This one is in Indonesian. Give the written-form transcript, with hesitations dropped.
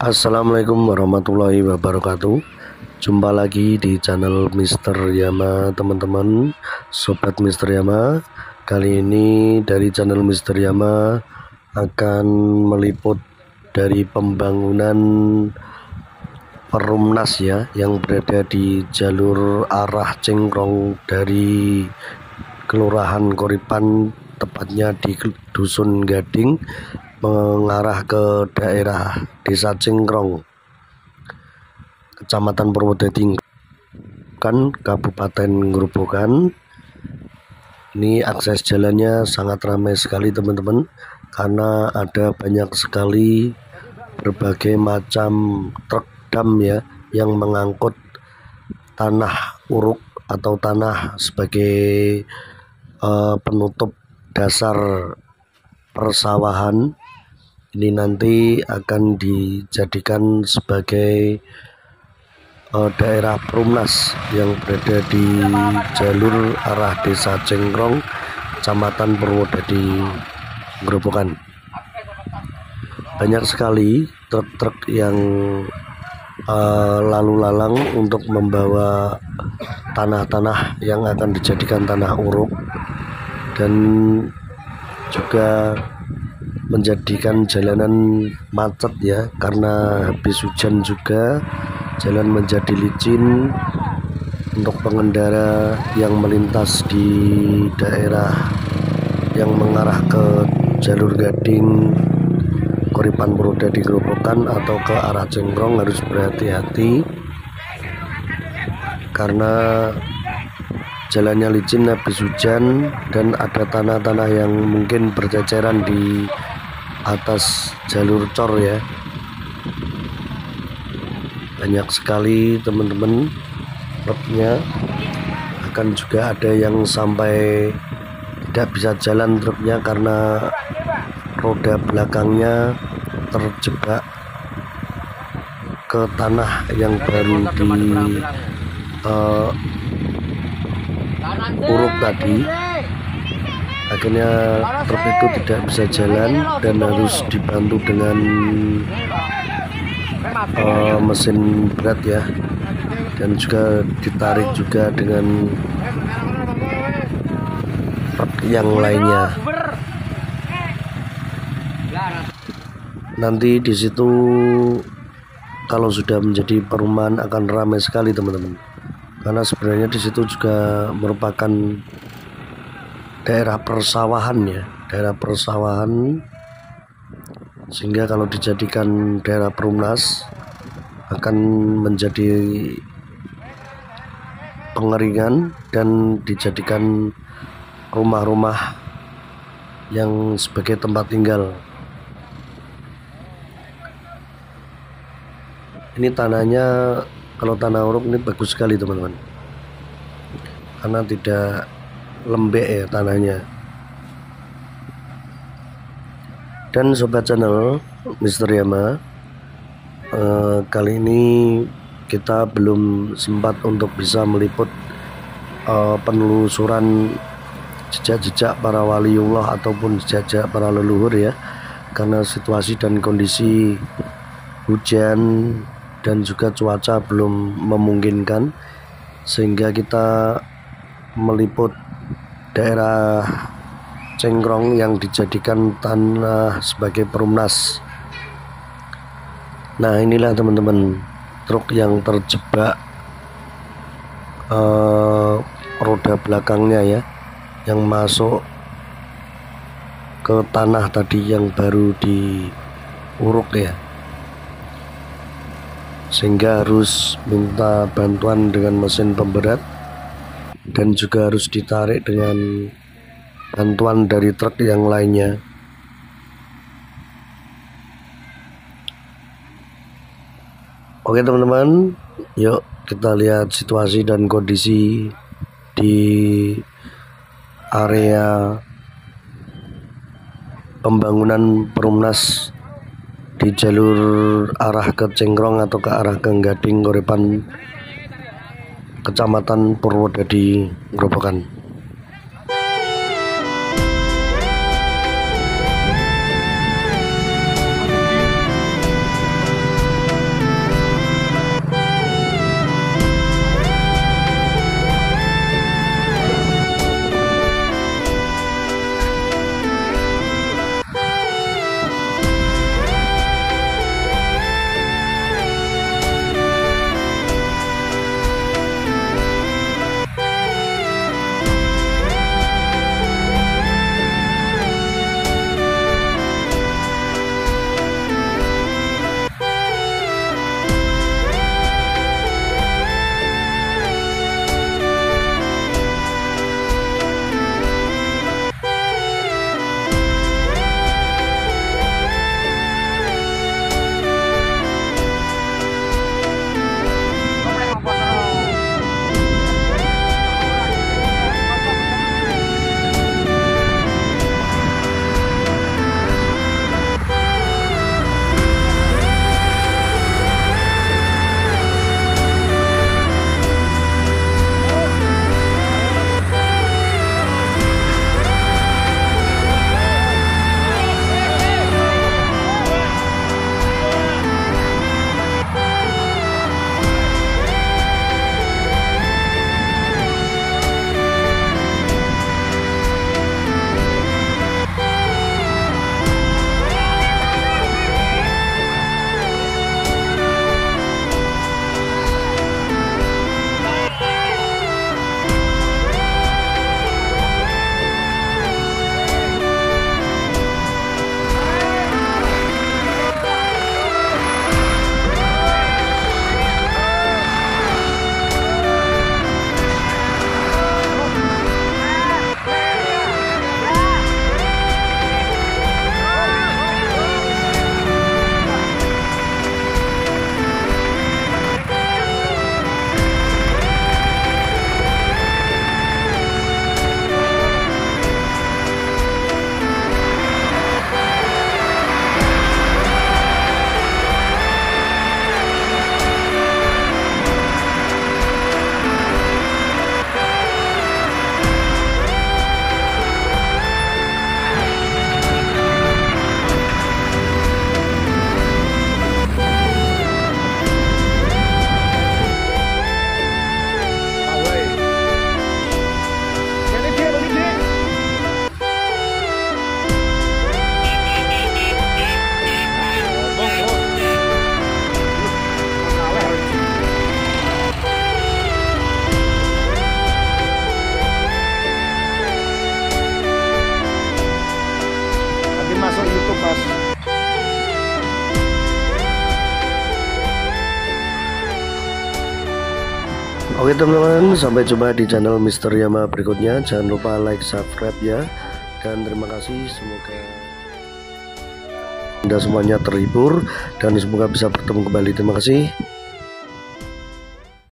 Assalamualaikum warahmatullahi wabarakatuh. Jumpa lagi di channel Mister Yama, teman-teman, sobat Mister Yama. Kali ini dari channel Mister Yama akan meliput dari pembangunan Perumnas ya, yang berada di jalur arah Cengkrong dari Kelurahan Koripan, tepatnya di Dusun Gading, mengarah ke daerah Desa Cengkrong, Kecamatan Purwodadi, Kabupaten Grobogan. Ini akses jalannya sangat ramai sekali, teman-teman, karena ada banyak sekali berbagai macam truk dam ya, yang mengangkut tanah uruk atau tanah sebagai penutup dasar persawahan. Ini nanti akan dijadikan sebagai daerah Perumnas yang berada di jalur arah Desa Cengkrong, Kecamatan Purwodadi, Grobogan. Banyak sekali truk-truk yang lalu lalang untuk membawa tanah-tanah yang akan dijadikan tanah uruk, dan juga menjadikan jalanan macet ya, karena habis hujan juga jalan menjadi licin untuk pengendara yang melintas di daerah yang mengarah ke jalur Gading, Koripan, Purwodadi, Grobogan atau ke arah Cengkrong harus berhati-hati karena jalannya licin habis hujan dan ada tanah-tanah yang mungkin berceceran di atas jalur cor ya. Banyak sekali, teman-teman, truknya. Akan juga ada yang sampai tidak bisa jalan truknya karena roda belakangnya terjebak ke tanah yang baru di uruk tadi. Akhirnya truk itu tidak bisa jalan dan harus dibantu dengan mesin berat ya, dan juga ditarik juga dengan truk yang lainnya. Nanti di situ kalau sudah menjadi perumahan akan ramai sekali, teman-teman, karena sebenarnya di situ juga merupakan daerah persawahan ya, daerah persawahan, sehingga kalau dijadikan daerah Perumnas akan menjadi pengeringan dan dijadikan rumah-rumah yang sebagai tempat tinggal. Ini tanahnya, kalau tanah uruk ini bagus sekali, teman-teman, karena tidak lembek ya tanahnya. Dan sobat channel Mister Yama, kali ini kita belum sempat untuk bisa meliput penelusuran jejak-jejak para waliullah ataupun jejak para leluhur ya, karena situasi dan kondisi hujan dan juga cuaca belum memungkinkan, sehingga kita meliput daerah Cengkrong yang dijadikan tanah sebagai Perumnas. Nah, inilah, teman-teman, truk yang terjebak roda belakangnya ya, yang masuk ke tanah tadi yang baru diuruk ya, sehingga harus minta bantuan dengan mesin pemberat dan juga harus ditarik dengan bantuan dari truk yang lainnya. Oke, teman-teman, yuk kita lihat situasi dan kondisi di area pembangunan Perumnas di jalur arah ke Cengkrong atau ke arah ke Gading, Koripan, Kecamatan Purwodadi, Grobogan. Mas. Oke teman-teman, sampai jumpa di channel Mister Yama berikutnya. Jangan lupa like, subscribe ya. Dan terima kasih, semoga Anda semuanya terhibur dan semoga bisa bertemu kembali. Terima kasih.